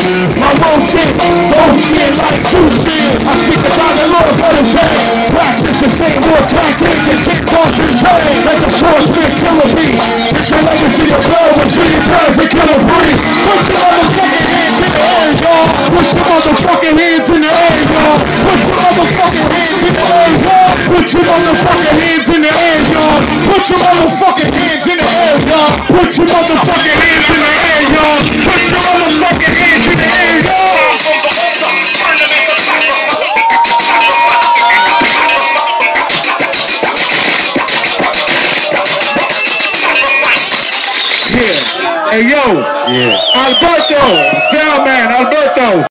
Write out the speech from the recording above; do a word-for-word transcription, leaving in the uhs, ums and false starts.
My rotate, don't spin like two spin. I speak about the Lord for the same. Practice the same more tactics and kick off his brain. Like a swordsman, killer bee. It's your legacy of blood until you turn to killer breeze. Put your motherfucking hands in the air, y'all. Put your motherfucking hands in the air, y'all. Put your motherfucking hands in the air, y'all. Put your motherfucking hands in the air, y'all. Put your motherfucking hands in the air, y'all. Put your motherfucking hands in the air, y'all. Put your motherfucking hands in the air, y'all. Yeah. Hey yo. Yeah. Alberto. Sound man, Alberto.